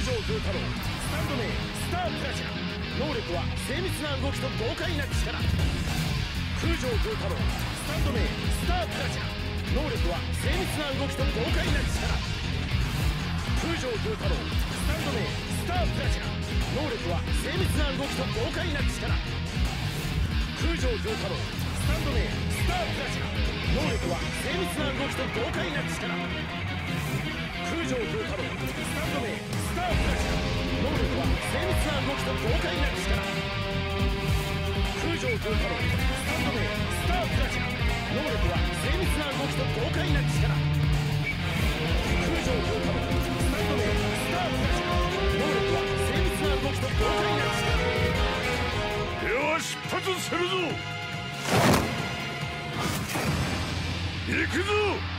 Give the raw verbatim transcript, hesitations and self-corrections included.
条風太郎スタンド名スタープラチナ。能力は精密な動きと豪快な力。空条風太郎スタンド名スタープラチナ。能力は精密な動きと豪快な力。空条風太郎スタンド名スタープラチナ。能力は精密な動きと豪快な力。空条風太郎スタンド名スタープラチナ。能力は精密な動きと豪快な力。空条風太郎スタンド名スタープラチナ。能力は精密な動きと豪快な力。空条風太郎スタンド名スタープラチナ。能力は精密な動きと豪快な力。空条風太郎スタンド名スタープラチナ。能力は精密な動きと豪快な力。では出発するぞ。行くぞ。